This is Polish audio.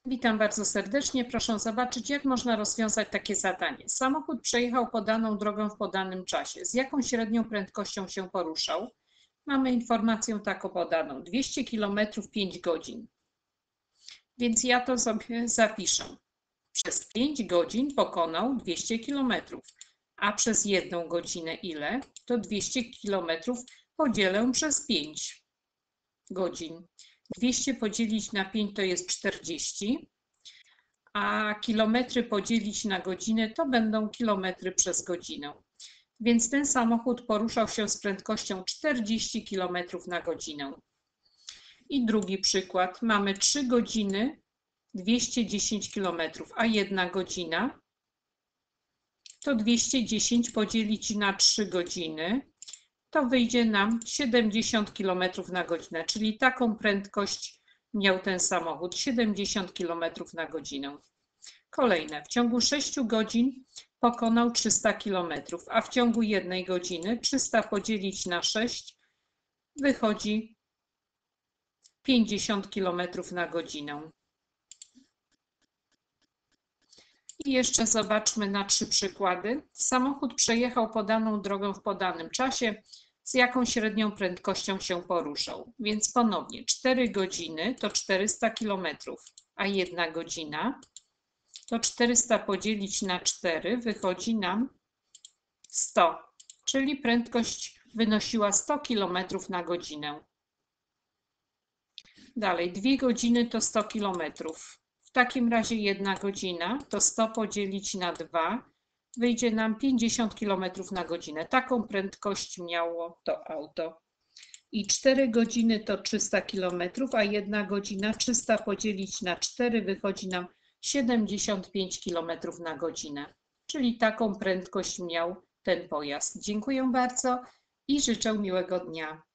Witam bardzo serdecznie. Proszę zobaczyć, jak można rozwiązać takie zadanie. Samochód przejechał podaną drogą w podanym czasie. Z jaką średnią prędkością się poruszał? Mamy informację taką podaną. 200 km 5 godzin. Więc ja to sobie zapiszę. Przez 5 godzin pokonał 200 km. A przez 1 godzinę ile? To 200 km podzielę przez 5 godzin. 200 podzielić na 5 to jest 40. A kilometry podzielić na godzinę to będą kilometry przez godzinę. Więc ten samochód poruszał się z prędkością 40 km na godzinę. I drugi przykład. Mamy 3 godziny 210 km, a 1 godzina to 210 podzielić na 3 godziny. To wyjdzie nam 70 km na godzinę, czyli taką prędkość miał ten samochód, 70 km na godzinę. Kolejne. W ciągu 6 godzin pokonał 300 km, a w ciągu 1 godziny 300 podzielić na 6 wychodzi 50 km na godzinę. I jeszcze zobaczmy na 3 przykłady. Samochód przejechał podaną drogą w podanym czasie. Z jaką średnią prędkością się poruszał? Więc ponownie 4 godziny to 400 km, a 1 godzina to 400 podzielić na 4 wychodzi nam 100, czyli prędkość wynosiła 100 km na godzinę. Dalej, 2 godziny to 100 km. W takim razie 1 godzina to 100 podzielić na 2 wyjdzie nam 50 km na godzinę. Taką prędkość miało to auto. I 4 godziny to 300 km, a 1 godzina 300 podzielić na 4 wychodzi nam 75 km na godzinę. Czyli taką prędkość miał ten pojazd. Dziękuję bardzo i życzę miłego dnia.